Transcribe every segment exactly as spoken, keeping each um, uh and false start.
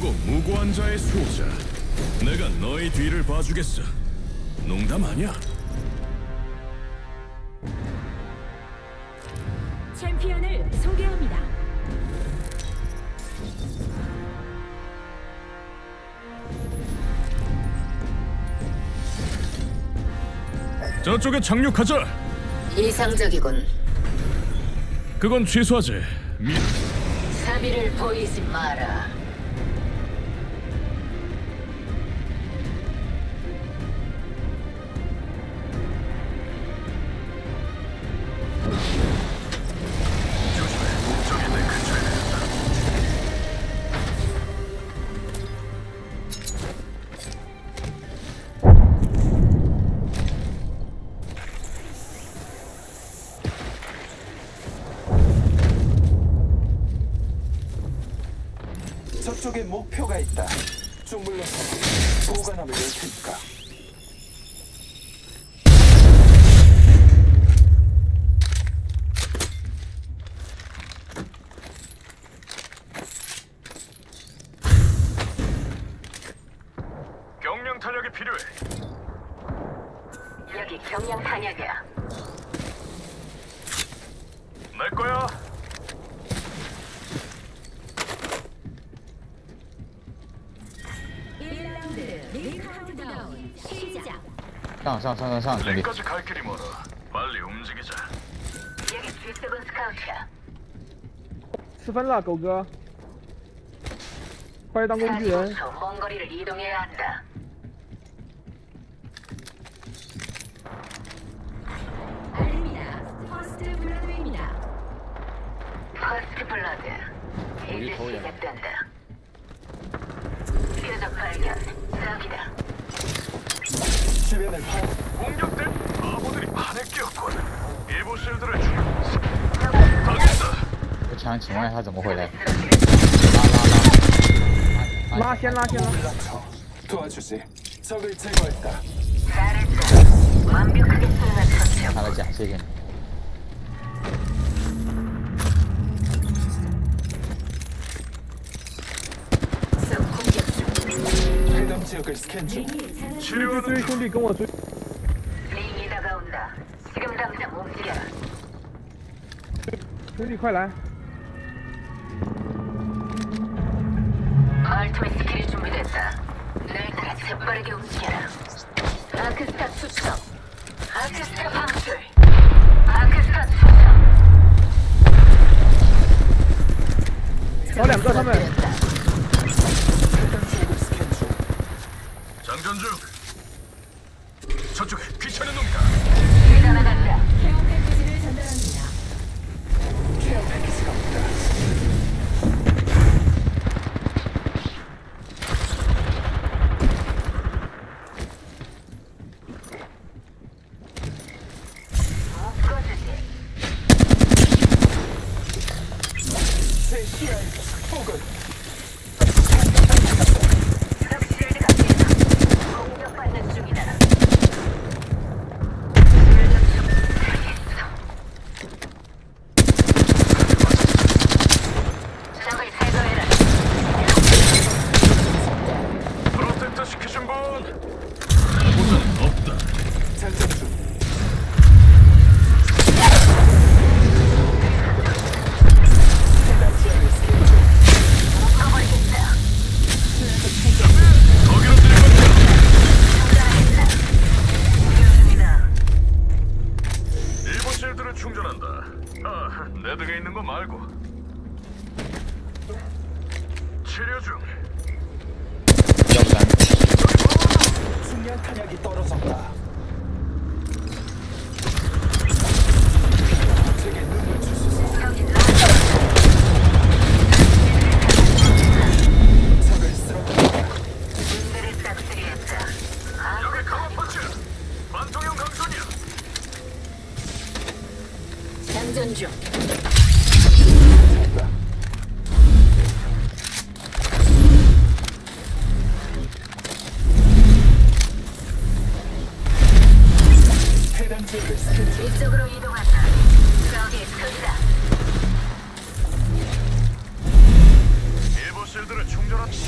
강하고 무고한 자의 수호자. 내가 너희 뒤를 봐주겠어. 농담 아니야. 챔피언을 소개합니다. 저쪽에 착륙하자. 이상적이군. 그건 취소하지. 미... 사비를 보이지 마라. 저쪽에 목표가 있다. 좀 물러서 보관함을 열 테니까. 경량 탄약이 필요해. 여기 경량 탄약이야. 내 거야. 일 라운드 링 카운트다운 시작. 上上上上上，兄弟！ 링까지 갈 길이 멀어. 빨리 움직이자. 여기 지 세븐 스카우트야. 四分了，狗哥，快当工具人！ 사십오 초 먼 거리를 이동해야 한다. 알립니다. 퍼스트 블러드입니다. 퍼스트 블러드. 이제 거기야. 시작된다. 표적 발견. 저기다. 주변을 파. 공격된 바보들이 반에 끼었군. 일부 실드를 죽여. 당했다. 这枪请问他怎么回来？ 拉先拉先拉！ 올라쳐. 도와주지. 적을 제거했다. 잘했다. 완벽하게 쏘나 처치하고. 他的甲，谢谢你。 적 공격 중. 해당 지역을 스캔 중. 링이 차단. 치료하는 追兄弟跟我追！ 링이 다가온다. 지금 당장 움직여라. 兄弟快来！ 알토의 스킬이 준비됐다. 날 따라 재빠르게 움직여라. 아크스타 투척. 아크스타 방출. 아크스타 투척. 找两个他们。 해당 지역을 스캔 중. 장전 중. 저쪽에 귀찮은 놈이다. 기가 나간다. 케어 패키지를 전달합니다. 케어 패키지가 없다. 묶어주지. 제 시야에 폭은 럭실드가 깨져. 공격받는 중이다. 출력 중. 알겠어. 적을 제거해라. 프로텍터 시키신 분. 보상 없다. 장전 중. 해당 지역을 스캔 중. 묶어버리겠다. 거기로 들이받자. 중이다. 일본 실드를 충전한다. 아, 내 등에 있는 거 말고. 치료 중. 要不然 중량 탄약이 떨어졌다. 제게 눈을 주소서. 저기 나 적을 쓰러뜨린다. 군대를 싹쓸이했다. 여기 강화 펀치. 관통형 강선이야. 장전 중. 됐다.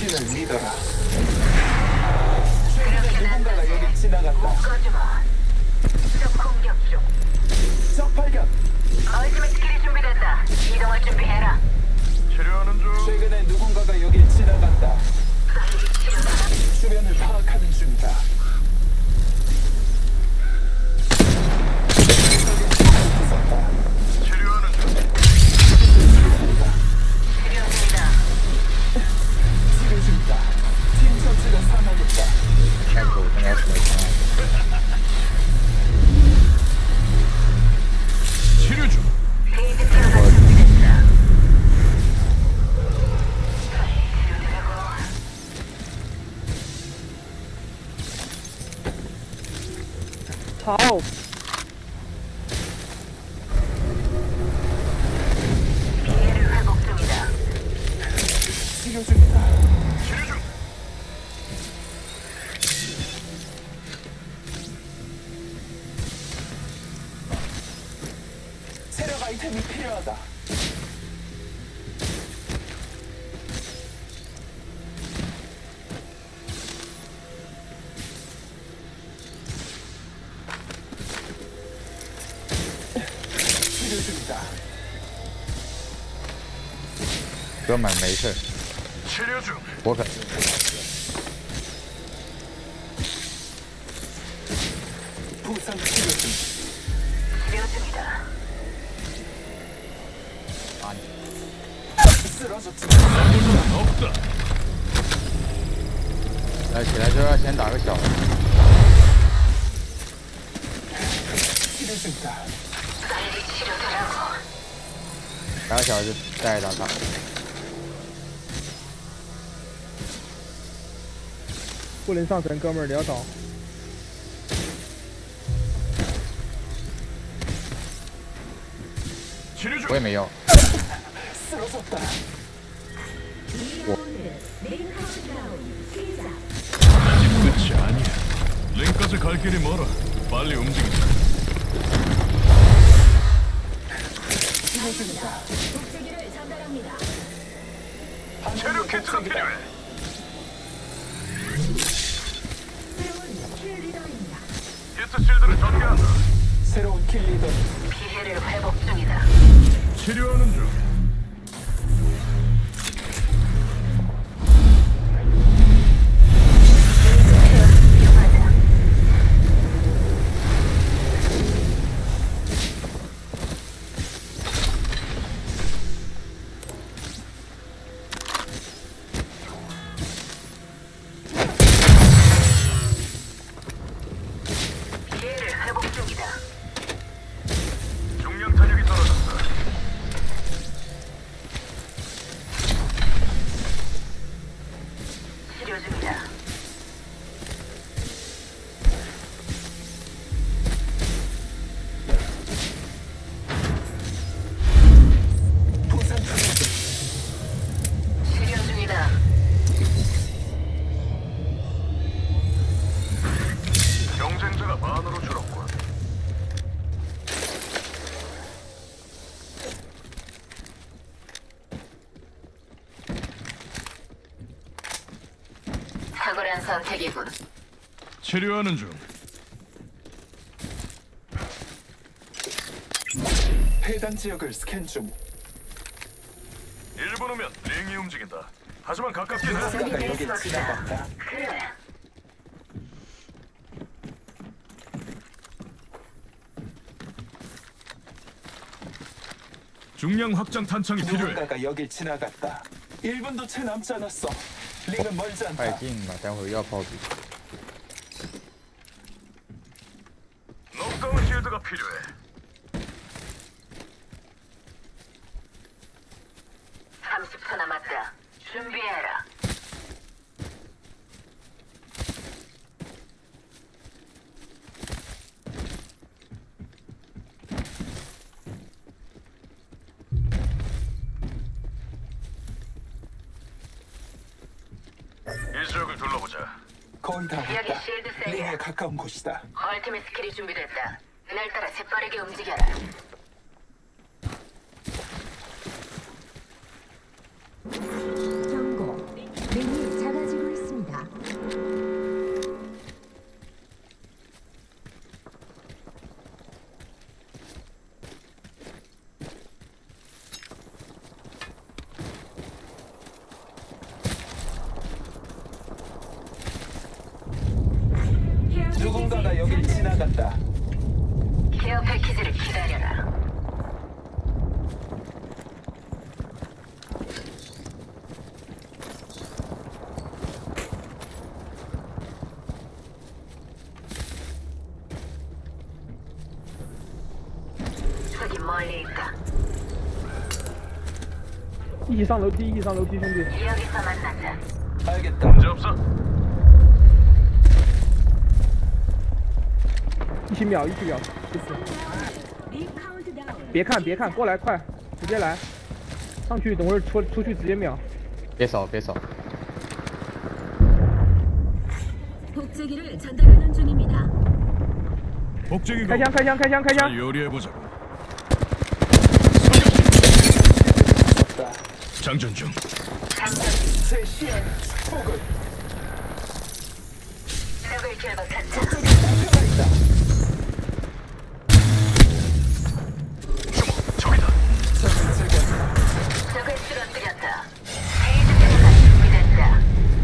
당신을 믿어라. 최근에 누군가가 여기 지나갔다. 꺼지마. 적 공격 중. 적 발견. 얼티밋 스킬이 준비된다. 이동할 준비해라. 치료하는 중. 최근에 누군가가 여기 지나갔다. 주변을 파악하는 중이다. 무섭다. 치료하는 중. 치료 중이다. 치료 중이다. 팀 전체가 사망했다. 아이고, 내가 죽었구나. 치료 중. 페이지 치료가 준비됐다. 操！ 피해를 회복 중이다. 치료 중이다. 치료 중. 체력 아이템이 필요하다. 치료 중이다. 哥们儿没事， 치료 중. 我可 부상 치료 중. 치료 중이다. 아니 쓰러졌지. 없다. 要起来就要先打个小的， 치료 중이다. 빨리 치료되라고. 打个小的就再打他。 不能上神，哥们儿潦倒。 치료 중. 我也没有， 쓰러졌다. 이 라운드 메인 카운트다운 시작. 아직 끝이 아니야. 링까지 갈 길이 멀어. 빨리 움직이자. 치료 중이다. 복제기를 전달합니다. 체력 키트가 필요해. 새로운 킬 리더입니다. 히트 실드를 전개한다. 새로운 킬 리더. 피해를 회복 중이다. 치료하는 중. 필요하다. 피해를 회복 중이다. 중량 탄력이 떨어졌다. 치료 중이다. 부상 치료 중. 치료 중이다. 경쟁자가 반으로 줄었군. 탁월한 선택이군. 치료하는 중. 해당 지역을 스캔 중. 일 분 후면 링이 움직인다. 하지만 가깝긴 해. 누군가가 여기 지나갔다. 그래. 중량 확장 탄창이 필요해. 누군가가 여기 지나갔다. 일 분도 채 남지 않았어. 링은 멀지 快 않다. 进吧，待会儿要炮击。 녹다운 실드가 필요해. 삼십 초 남았다. 준비해라. 이 지역을 둘러보자. 거의 다 여기 왔다. 실드 링에 셀이야. 가까운 곳이다. 얼티밋 스킬이 준비됐다. 날 따라 재빠르게 움직여라. 경고. 링이 一起上楼梯，一起上楼梯，兄弟。 여기서 만나자. 알겠다. 문제 없어. 一起秒，一起秒，不死。 링 카운트다운. 别看，别看，过来，快，直接来，上去，等会儿出出去直接秒。 别扫，别扫。 복제기를 전달하는 중입니다. 복제기 开枪，开枪，开枪，开枪！ 잘 요리해보자. 다 장전 중. 제 시야에 축복을. 적을 결박한다. 저쪽에 목표가 있다. 저기다. 적을 제거한다. 적을 쓰러뜨렸다. 페이지가 준비된다.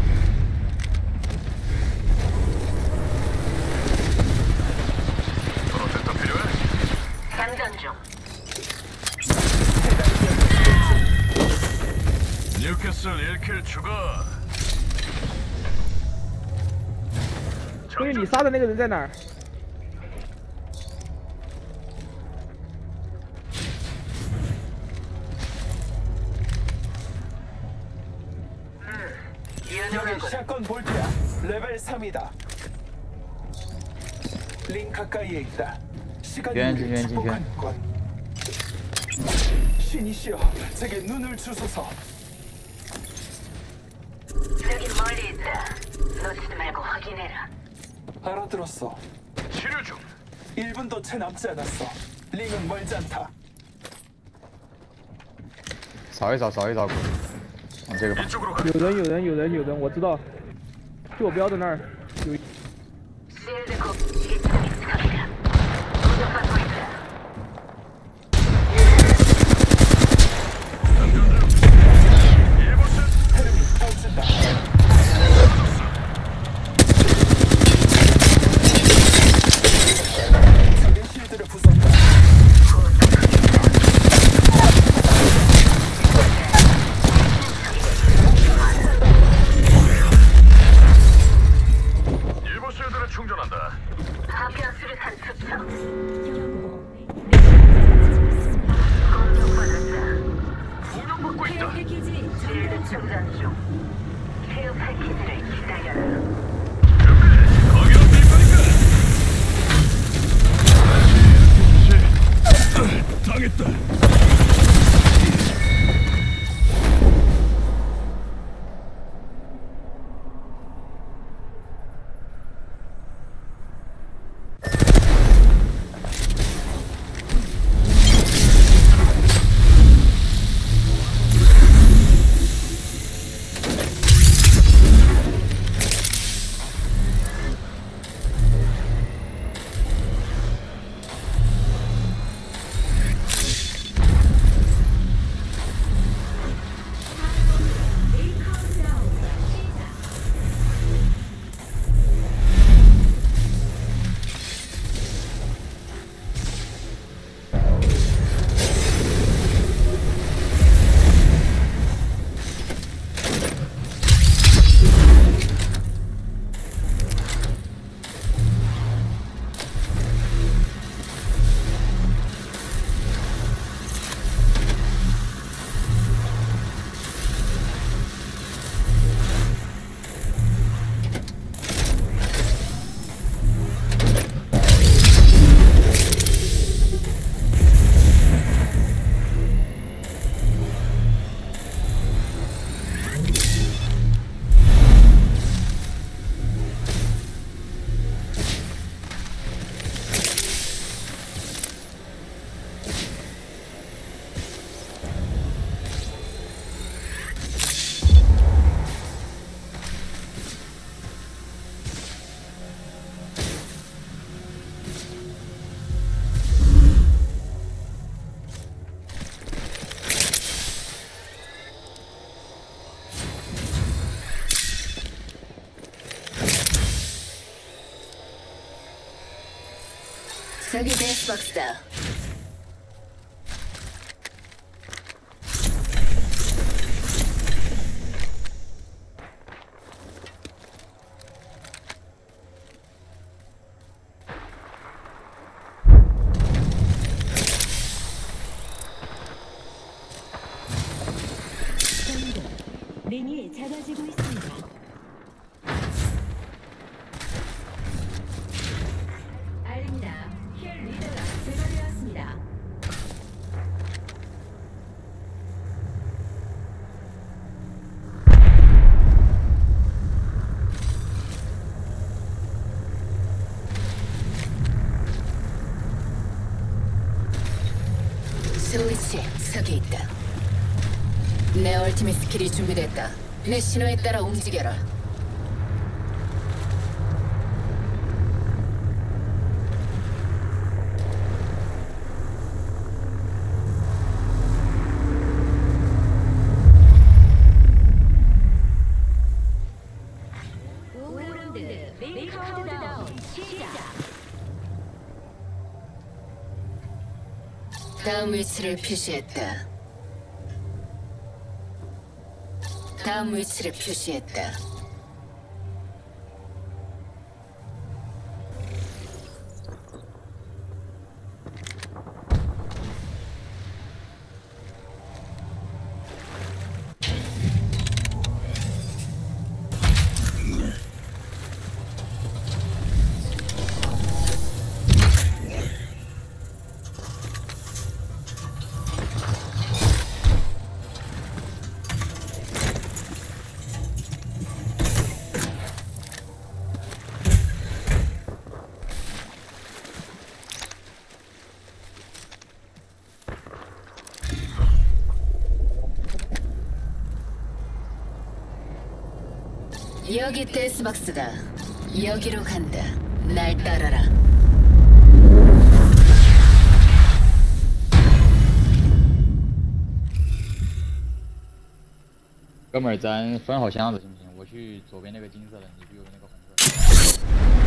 프로텍터 필요해? 장전 중. 뉴캐슬 일 킬 추가. 所以你杀的那个人在哪儿？ 여기 샷건 볼트야. 레벨 삼이다. 링 가까이에 있다. 시간이 유엔진, 우리 유엔진, 축복하는군. 신이시여, 제게 눈을 주소서. 저기 멀리 있다. 놓치지 말고 확인해라. 알아들었어. 치료 중. 일 분도 채 남지 않았어. 링은 멀지 않다. 扫一扫，扫一扫。往这个吧。 이쪽으로 가. 有人，有人，有人，有人，我知道，就我标的那儿有。 실드 고 이쪽이 스카이다. 공격받고 있다. 장전 중. 일보스. 헤름이 던진다. 적의 실드를 부쉈다. 일보스 애들을 충전한다. 파편 수류탄 투척. 공격받았다. 공격받고 케어 있다. 패키지 실드 전달 중. 충전 중. 케어 패키지를 기다려라. 준비. 거기로 뛸 거니까. 당했다. 링 카운트다운. 시작. 저기 데스박스다. 링이 작아지고 있습니다. 알립니다. 힐 리더가 제거되었습니다. 스위치 서기 있다. 내 얼티밋 스킬이 준비됐다. 내 신호에 따라 움직여라. 오 라운드 메인 카운트다운 시작. 다음 위치를 표시했다. 다음 위치를 표시했다. 여기 데스박스다. 여기로 간다. 날 따라라. 哥们儿，咱分好箱子行不行？我去左边那个金色的，你去右边那个红色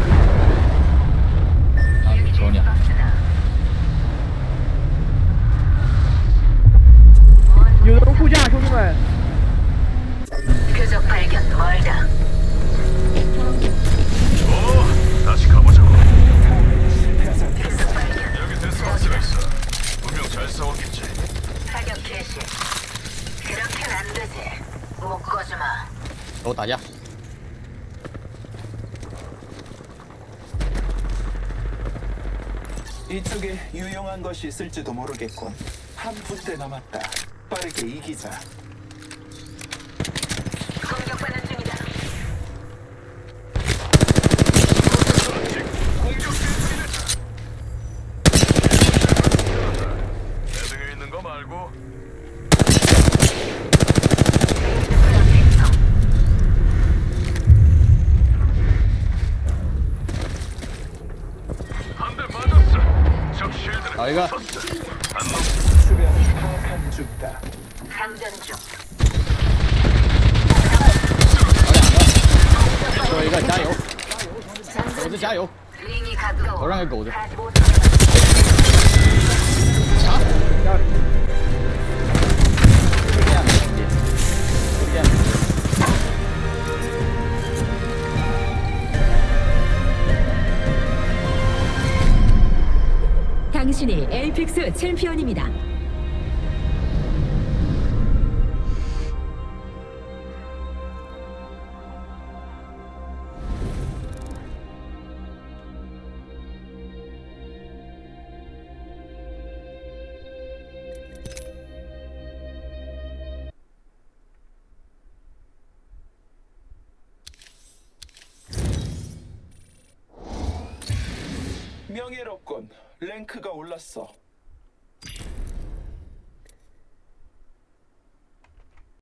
的。啊，求你了。 有人护驾，兄弟们。 표적 발견 멀다. 어, 다시 가보자고. 실패하자. 표적 발견. 여기 데스박스가 있어. 분명 잘 싸웠겠지. 사격 개시. 그렇게는 안 되지. 묶어주마. 给我打架！ 이쪽에 유용한 것이 있을지도 모르겠군. 한 분대 남았다. 빠르게 이기자. 공격받는 중이다. 내 등에 있는 거 말고. 한 대 맞았어. 적 쉴드를 나이가. 주변 파악한 중이다. 상전 중. 说一个加油，狗子加油！ 링이 가까워. 头上个狗子， 가지 못하게. 查！ 要就这样的兄弟，就这样的。 당신이 에이픽스 챔피언입니다. 명예롭군. 랭크가 올랐어.